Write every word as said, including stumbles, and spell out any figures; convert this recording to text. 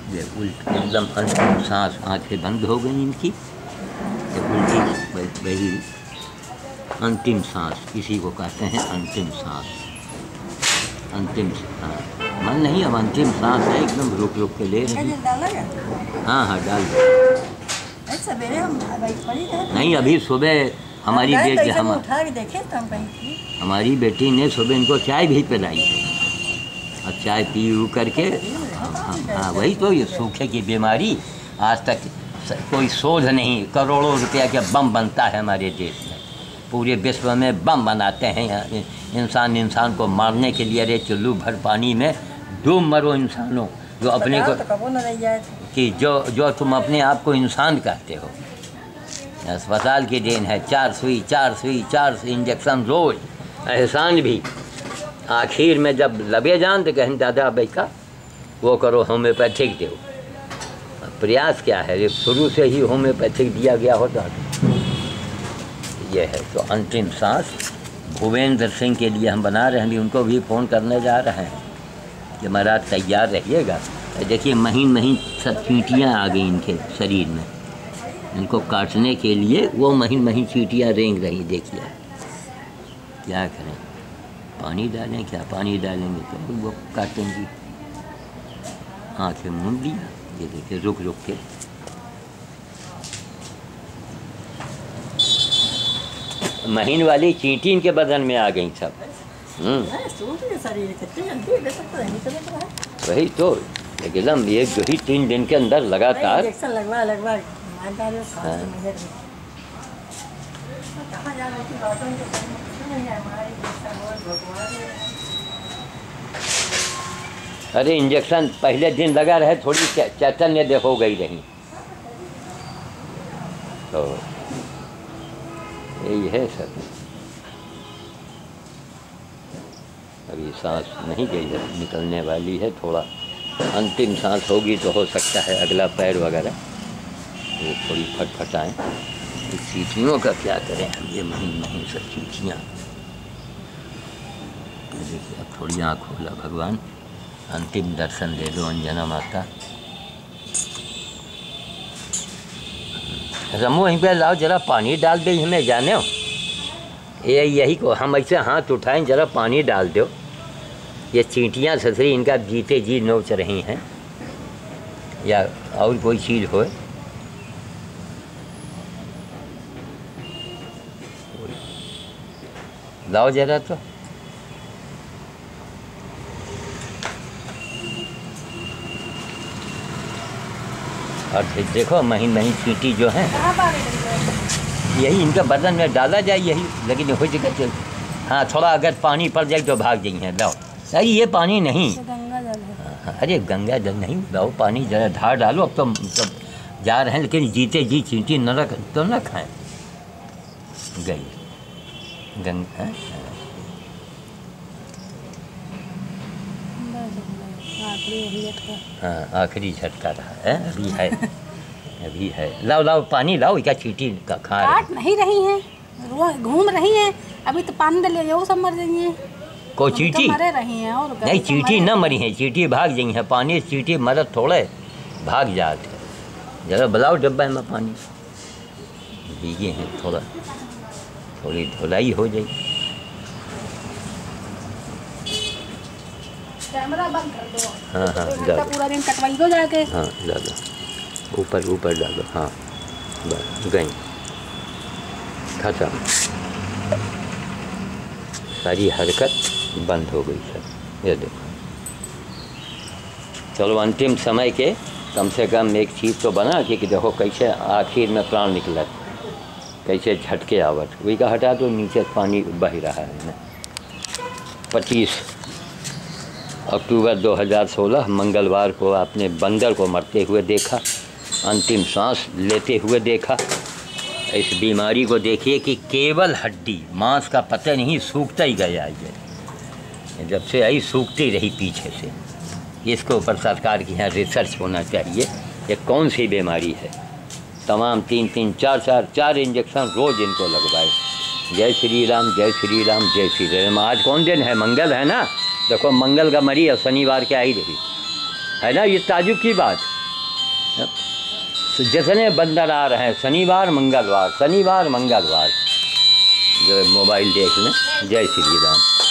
ये उल्ट एकदम अंतिम सांस, आँखें बंद हो गई इनकी, ये उल्टी वही अंतिम सांस, इसी को कहते हैं अंतिम सांस। अंतिम हाँ, मन नहीं, अब अंतिम सांस है, एकदम रुक रुक के ले रही। हाँ हाँ डाल दो। नहीं अभी सुबह हमारी बेटी हम हमारी बेटी ने सुबह इनको चाय भी पिलाई है, और चाय पी ऊ करके हाँ, हाँ वही तो, ये सूखे की बीमारी आज तक कोई शोध नहीं। करोड़ों रुपया का बम बनता है हमारे देश में, पूरे विश्व में बम बनाते हैं इंसान इंसान को मारने के लिए। अरे चुल्लू भर पानी में डूब मरो इंसानों, जो अपने को कि जो जो तुम अपने आप को इंसान कहते हो। अस्पताल की देन है, चार सुई चार सुई चार इंजेक्शन रोज, एहसान भी। आखिर में जब लबे जान तो कहें दादा भाई का वो करो होम्योपैथिक दो। प्रयास क्या है, ये शुरू से ही होम्योपैथिक दिया गया होता तो ये है। तो अंतिम सांस भूपेंद्र सिंह के लिए हम बना रहे हैं, भी उनको भी फ़ोन करने जा रहे हैं कि महाराज तैयार रहिएगा। देखिए महीन महीन सब चींटियाँ आ गई इनके शरीर में, इनको काटने के लिए वो महीन महीन चींटियाँ रेंग रही। देखिए क्या करें, पानी डालें क्या, पानी डालेंगे तो वो काटेंगी। आँखें मूंद दिया, ये देखिए रुक रुक के। महीन वाली चींटी इनके बदन में आ गई सब। वही तो एकदम एक दो ही तीन दिन के अंदर लगातार लगवा लगवा अरे इंजेक्शन पहले दिन लगा रहे, थोड़ी चैतन्य दे हो गई रही, तो यही है सब। अभी सांस नहीं गई है, निकलने वाली है, थोड़ा अंतिम सांस होगी तो हो सकता है अगला पैर वगैरह वो थोड़ी फटफटाएँ। इस चींटियों का क्या करें हम, ये महीन महीन सब चींटियाँ। देखिए अब थोड़ी आँख खोला भगवान, अंतिम दर्शन दे दो अंजना माता। रमो वहीं पे लाओ, जरा पानी डाल दे हमें, जाने हो ये यही को हम ऐसे हाथ उठाएं, जरा पानी डाल दो। ये चींटियाँ ससुरी इनका जीते जी नोच रही हैं, या और कोई चीज़ हो। लाओ जरा तो। और देखो महीन महीन चींटी जो है, यही इनका बदन में डाला जाए यही, लेकिन हो जगह चल। हाँ थोड़ा अगर पानी पड़ जाए तो भाग जाइए हैं। लाओ अरे ये पानी नहीं, गंगा जल है। अरे गंगा जल नहीं, लाओ पानी जरा धार डालो। अब तो मतलब जा रहे हैं, लेकिन जीते जी चींटी न रख तो न खाएं। गई गंगा हाँ आखिरी झटका रहा है, अभी है अभी है। लाओ लाओ पानी लाओ, क्या चींटी का खा काट नहीं रही हैं, घूम रही हैं, अभी तो पानी डालिए वो सब मर जाएंगे। को चींटी मरे रही हैं और नहीं, चींटी न मरी है, चींटी भाग गई है। पानी से चींटी मरद थोड़े भाग जाते। जरा बुलाओ डब्बा में पानी, भीगे हैं, थोड़ा थोड़ी धुलाई हो जाए। कैमरा बंद कर दो। हाँ हाँ डालो, पूरा दिन कटवाई दो जाके। हाँ डालो, ऊपर ऊपर डालो। हाँ बस गई, खत्म, सारी हरकत बंद हो गई सर। ये देखो, चलो अंतिम समय के कम से कम एक चीज़ तो बना कि देखो कैसे आखिर में प्राण निकला, कैसे झटके आवत। वही का हटा दो, नीचे पानी बह रहा है। पच्चीस अक्टूबर दो हज़ार सोलह मंगलवार को आपने बंदर को मरते हुए देखा, अंतिम सांस लेते हुए देखा। इस बीमारी को देखिए कि केवल हड्डी मांस का पता नहीं, सूखता ही गया ये, जब से आई सूखती रही पीछे से। इसके ऊपर सरकार के यहाँ रिसर्च होना चाहिए, ये कौन सी बीमारी है। तमाम तीन तीन चार चार चार इंजेक्शन रोज़ इनको लगवाए। जय श्री राम जय श्री राम जय श्री राम। आज कौन दिन है, मंगल है ना। देखो मंगल का मरी और शनिवार के आई रही है ना, ये ताजुब की बात। तो जितने बंदर आ रहे हैं शनिवार मंगलवार शनिवार मंगलवार जो मोबाइल देख लें। जय श्री राम।